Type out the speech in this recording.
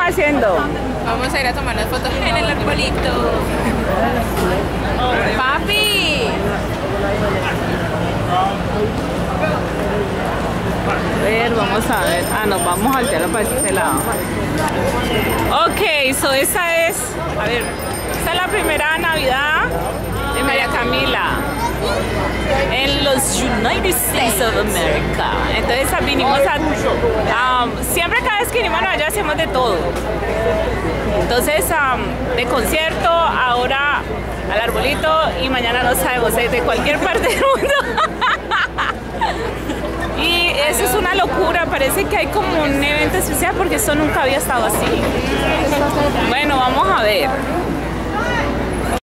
haciendo? Vamos a ir a tomar las fotos en el arbolito. ¡Papi! A ver, vamos a ver. Ah, nos vamos al cielo para este lado. Ok, so esa es, a ver, esta es la primera Navidad de María Camila en los United States of America. Entonces vinimos siempre cada vez que venimos a Nueva York hacemos de todo. Entonces de concierto, ahora al arbolito y mañana no sabemos, de cualquier parte del mundo. Y eso es una locura, parece que hay como un evento especial porque esto nunca había estado así. Bueno, vamos a ver.